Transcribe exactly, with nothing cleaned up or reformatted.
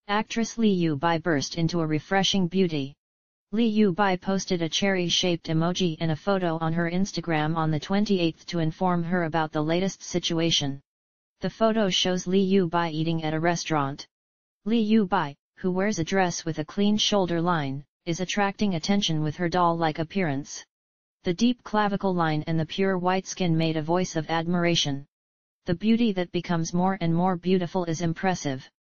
Actress Lee Yoo-bai burst into a refreshing beauty. Lee Yoo-bai posted a cherry-shaped emoji and a photo on her Instagram on the twenty-eighth to inform her about the latest situation. The photo shows Lee Yoo-bai eating at a restaurant. Lee Yoo-bai, who wears a dress with a clean shoulder line, is attracting attention with her doll-like appearance. The deep clavicle line and the pure white skin made a voice of admiration. The beauty that becomes more and more beautiful is impressive.